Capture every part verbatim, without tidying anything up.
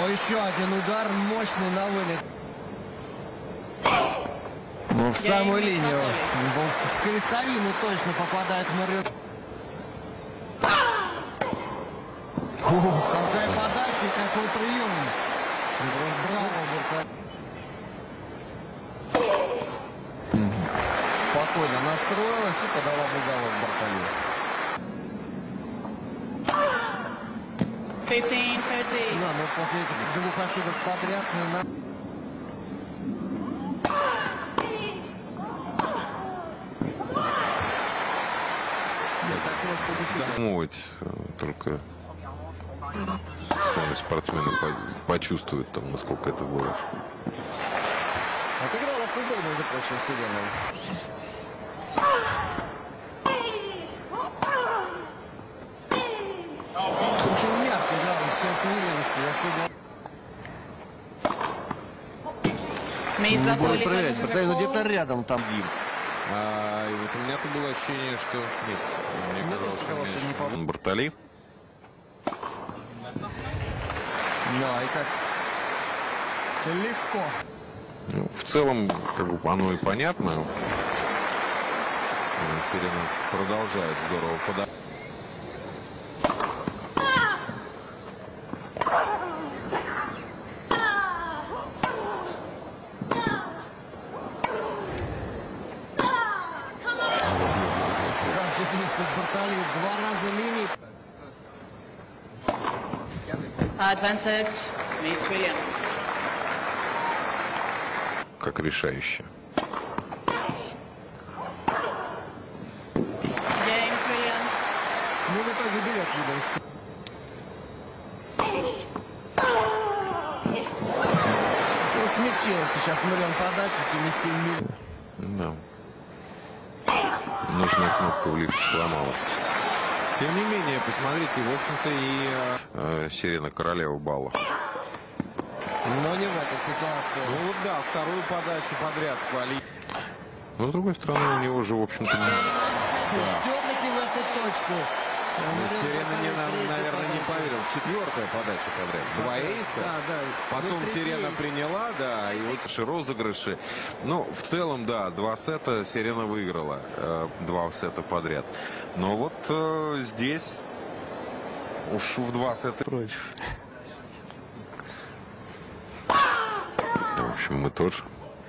еще один удар мощный на вылет. Ну, в самую линию. В крестовину точно попадает Марион. Какая подача и какой прием. Браво, Буртали. Спокойно настроилась и подала в уголок Буртали. пятнадцать тридцать. Да, но после этих двух ошибок подряд на... Думать, только сами спортсмены почувствуют, там, насколько это было. Отыграла центр, между прочим, Сирена. Очень мягко играла сейчас Уильямс. Я что буду проверять. Ну где-то рядом там Дим. А, и вот у меня-то было ощущение, что нет. Мне казалось, что не по... Буртали. Да, и как легко. Ну, в целом, как бы оно и понятно. Сирена продолжает здорово подать. Буртали два раза линии. Advantage, Мисс Уильямс. Как решающее. Джеймс Уильямс. Ну, в итоге билет выдался. Ну, смягчилась сейчас Марион подачу, семьдесят семь миль. Да. Нужная кнопка в лифте сломалась. Тем не менее, посмотрите, в общем-то, и э, Сирена королева балла. Но не в этой ситуации. Ну вот да, вторую подачу подряд хвалить. Но с другой стороны, у него же, в общем-то, не... Да. Все-таки в эту точку. Сирена, не, наверное, не поверил. Четвертая подача подряд. Два эйса. Да, да. Потом Сирена эйс. приняла, да, и вот розыгрыши. Ну, в целом, да, два сета Сирена выиграла. Э, два сета подряд. Но вот э, здесь уж в два сета против. В общем, мы тоже.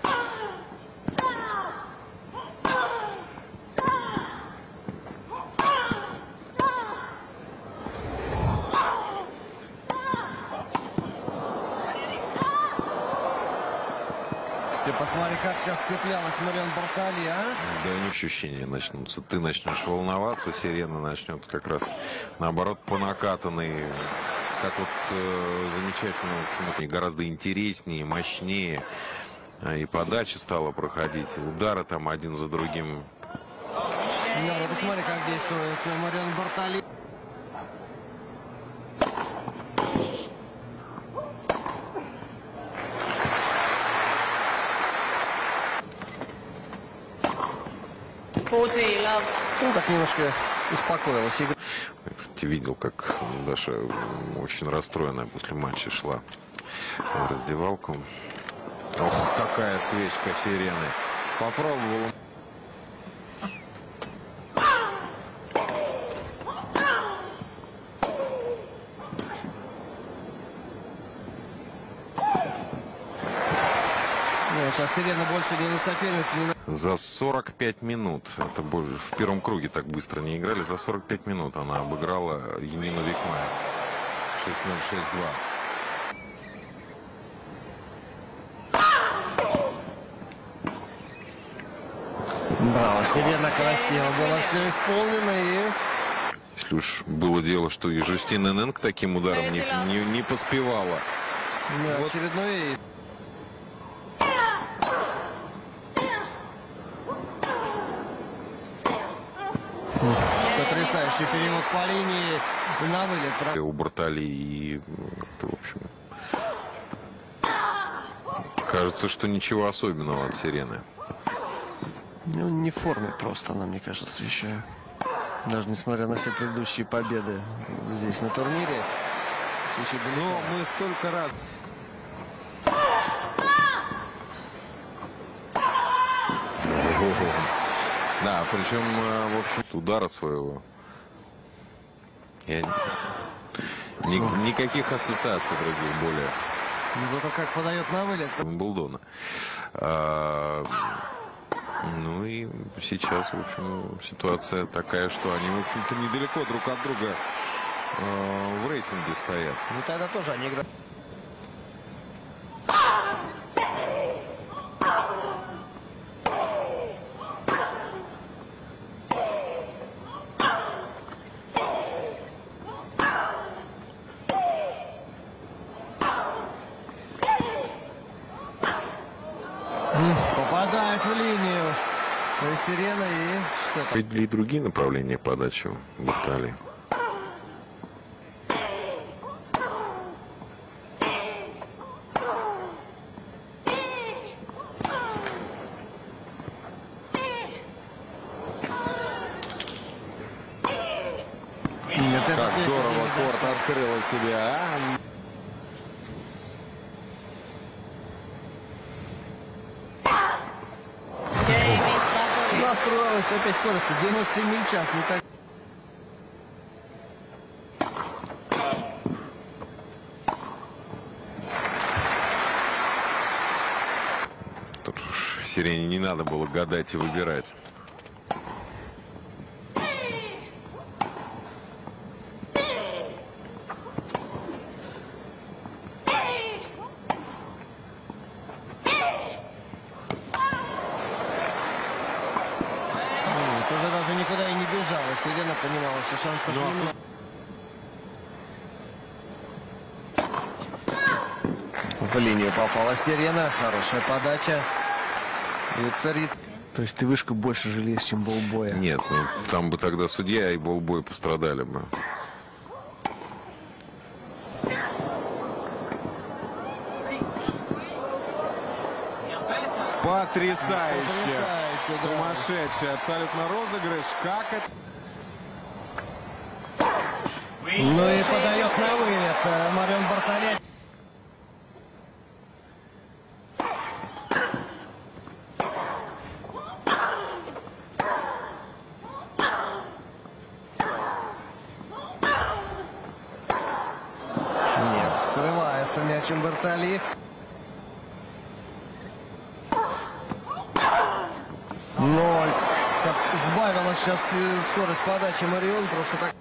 Ты посмотри, как сейчас цеплялась Марион Буртали, а? Да, не ощущения начнутся. Ты начнешь волноваться, Сирена начнет как раз наоборот по накатанной. Как вот э, замечательно, в общем, гораздо интереснее, мощнее. И подача стала проходить, удары там один за другим. Да, ну посмотри, как действует Марион Буртали. Ну, так немножко успокоилась. Я, кстати, видел, как Даша очень расстроенная после матча шла в раздевалку. Ох, какая свечка Сирены. Попробовала. сейчас Сирена больше не на соперницу. За сорок пять минут, это больше, в первом круге так быстро не играли, за сорок пять минут она обыграла Емину Викмая. шесть ноль, шесть два. Браво, Сирена красиво, было все исполнено и... Если уж было дело, что и Жюстин Энен к таким ударам не, не, не поспевала. Да, вот. Очередной... Потрясающий перевод по линии на вылет. У Буртали и, в общем, кажется, что ничего особенного от Сирены. Ну, не в форме просто она, мне кажется, еще. Даже несмотря на все предыдущие победы здесь на турнире. Еще далеко. Но мы столько раз... Да, причем, в общем, удара своего. Я... Ни... Никаких ассоциаций других более. Ну, это как подает на вылет. Уимблдона. А... Ну и сейчас, в общем, ситуация такая, что они, в общем-то, недалеко друг от друга э, в рейтинге стоят. Ну, тогда тоже они играют. Попадает в линию. Сирена и что-то. Видели и другие направления подачи в Италии. Как здорово Корт открыла себя, а? Настроилась опять скоростью девяносто семь миль в час. Не так... Тут уж Сирене не надо было гадать и выбирать. Уже даже никуда и не бежала. Сирена понимала, что шансов Но... немного. В линию попала Сирена. Хорошая подача. И тридцать. То есть ты вышку больше жалеешь, чем болбоя? Нет, ну там бы тогда судья и болбой пострадали бы. Потрясающе! Потрясающе, да. Сумасшедший абсолютно розыгрыш. Как это? Ну и подает на вылет Марион Бартолетти. Нет, срывается мячом Бартоли. Ноль. Как сбавила сейчас скорость подачи Марион, просто так.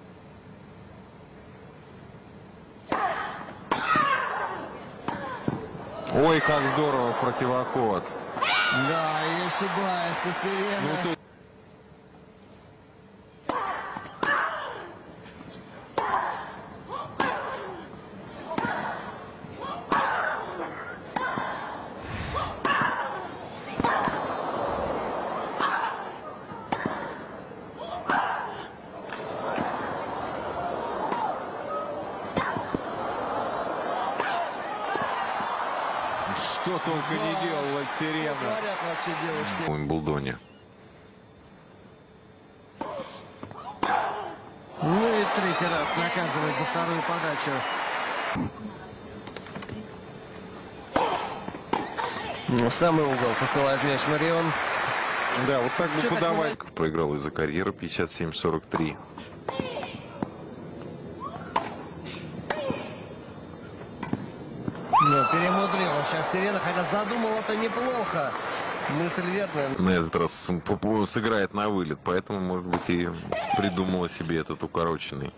Ой, как здорово противоход. Да, и ошибается Сирена. Ну, тут... Что только не Да, делала Сирена Говорят вообще девушки. в Уимблдоне. Ну и третий раз наказывает за вторую подачу. Ну, в самый угол посылает мяч Марион. Да, вот так бы Чё подавать. так Проиграл из-за карьеры пятьдесят семь сорок три. Ну, перемудрила сейчас Сирена, хотя задумала-то неплохо. Мысль верная. На этот раз п- сыграет на вылет, поэтому, может быть, и придумала себе этот укороченный.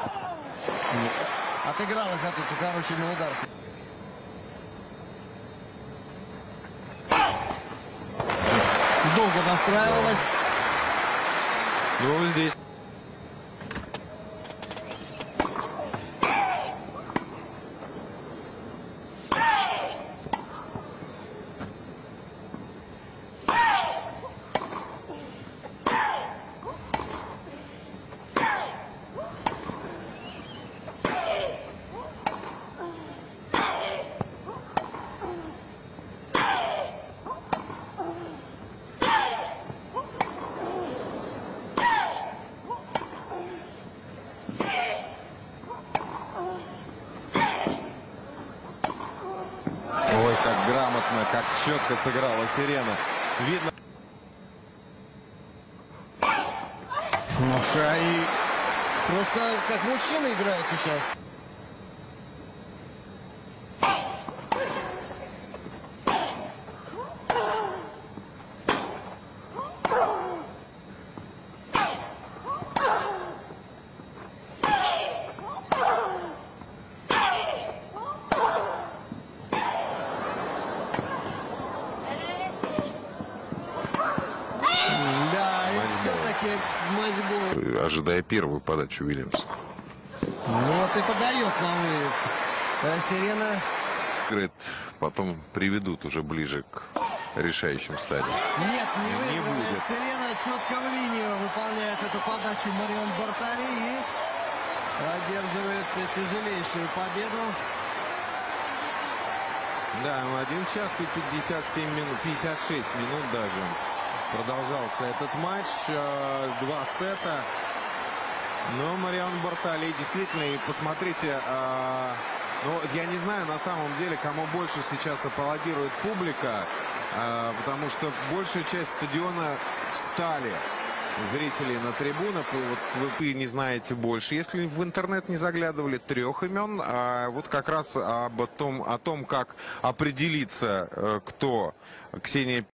Отыгралась за тут укороченный удар. Долго настраивалась. Ну, здесь... четко сыграла Сирена. Видно. Ну, Шаи просто как мужчина играет сейчас. Да, и все-таки матч был. Ожидая первую подачу Уильямс. Ну вот и подает на вылет. А Сирена. Говорит, потом приведут уже ближе к решающим стадиям. Нет, не, Не выигрывает. будет. Сирена четко в линию выполняет эту подачу Марион Бартали и одерживает тяжелейшую победу. Да, ну один час и пятьдесят семь минут, пятьдесят шесть минут даже продолжался этот матч. э, Два сета. Но Марион Бартали действительно, и посмотрите, э, ну, я не знаю на самом деле, кому больше сейчас аплодирует публика, э, потому что большая часть стадиона встали. Зрителей на трибунах, вот вы, вы не знаете больше. Если в интернет не заглядывали, трех имен, а вот как раз об том, о том, как определиться, э, кто Ксения